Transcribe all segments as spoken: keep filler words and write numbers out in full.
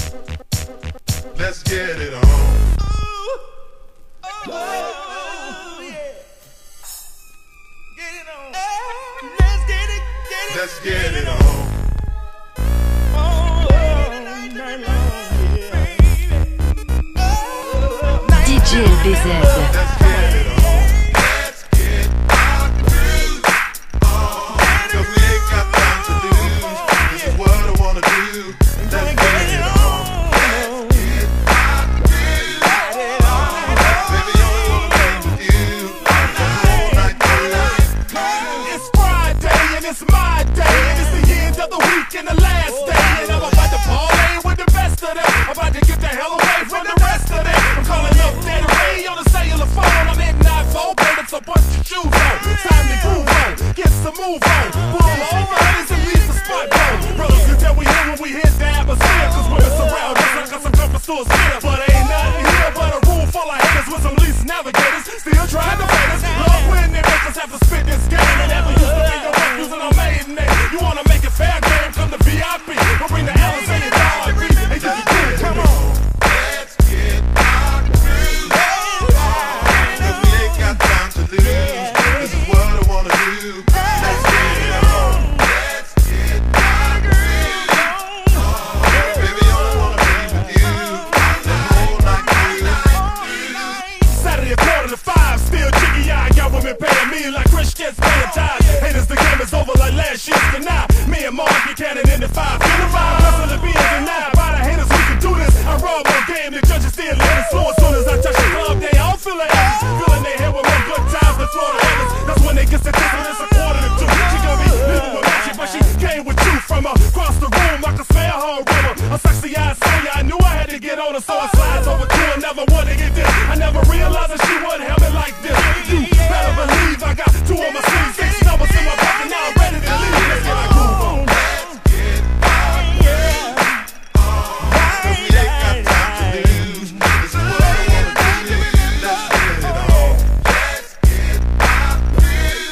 Let's get it on. Oh, yeah. Get it on. Let's get it, get it. Let's get it on. Oh, all night long, yeah. D J L B Z. Let's get it on. Let's get our groove on. 'Cause we ain't got time to lose. This is what I wanna do. Let's get it on. It's my day, and it's the end of the week and the last day, and I'm about to parlay with the best of them. I'm about to get the hell away from the rest of them. I'm calling up Daddy Ray on the cellular phone. I'm hitting nine four, baby, so put your shoes on. Time to groove on, get some move on. Pull over, honeys, and leave the spot on. Brothers can tell we here when we hit the atmosphere, 'cause women surround us like some comfort stores here. But ain't nothing here but a room full of haters with some lease navigators still trying to fight us. Love when they make us have to spit this game, and never used to make no using our maiden name. You wanna make it fair game, come to V I P. We'll bring the Alice and your dog beat. Hey, you can, come on. Let's get our groove on. 'Cause we ain't got time to lose. This is what I wanna do. Let's get it on. Let's get our groove on. Baby, I wanna be with you the whole night through. Saturday a quarter to five, still jiggy eye. Got women paying me like Chris gets paying ties. Haters, the game is over like last year's tonight. Me and Mark Buchanan in the five. In the five, hustle the beers and nine. By the haters, we can do this. I roll more game, the judges still let it slow. As soon as I touch the club, they all feel like haters. Feeling they head with more good times than Florida haters. That's when they get to this when it's a quarter to two. She gonna be living with magic, but she came with you from across the room. I can smell her aroma. A sexy eyed Sonya, I knew I had to get on her, so I slides over to her. Never wanna get this. I never realized that she wouldn't have me like this. You better believe I got two on my sleeves, six numbers in my pocket, now I'm ready to leave. Let's get our groove on. Let's get our groove on. 'Cause we ain't got time to lose. This is what I wanna do. Let's get it on. Let's get our groove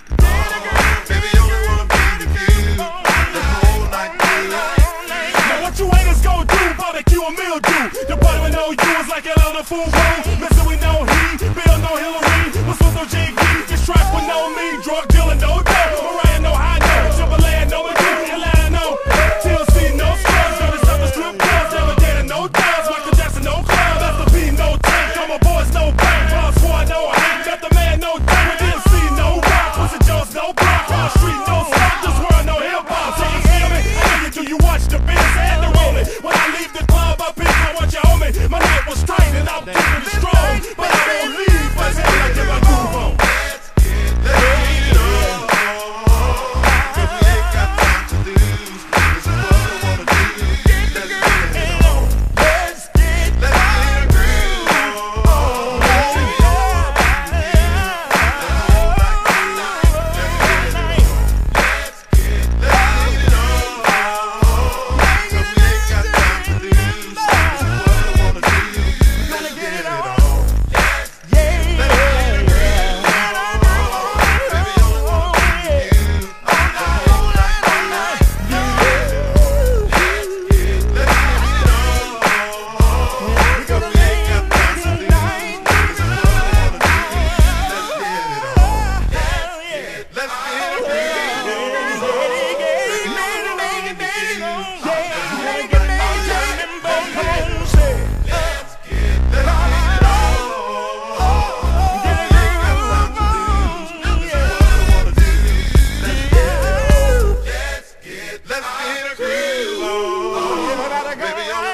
on. Baby, I only wanna be with you the whole night through. Now what you haters gon' do? Barbecue and mildew. Your boy we know you is like a lot of food room. Mister we know he, Bill no Hillary. What's with no J G? This track with no me. Drug dealing no dough. Mariah no high no. Triple A no and you. Atlanta no. T L C no scrubs. Dirty stuff and strip clubs. Never dated no dubs. Michael Jackson no club. That's the B no tank. All my boys no bank. Boss squad no hate. Got the man no tank. D M C no rock. Pussy Jones no block. Wall Street no stop. This world no hip hop. So you feel me? I know you do. You watch the biz and the rolling. When I leave the club, I pick I want you on me. My night was tight and I'm keeping it strong. But I won't leave until I get my groove on. Let's get it on. 'Cause we ain't got time to lose. This is what I wanna do. Let's get it on. Let's get Let's get a groove on. Baby, I wanna be with you the whole night through. Let's get it on. Let's get, let's get it on. 'Cause we ain't got time to lose. This is what I wanna do. Let's get it on. Let's get a groove on. Baby,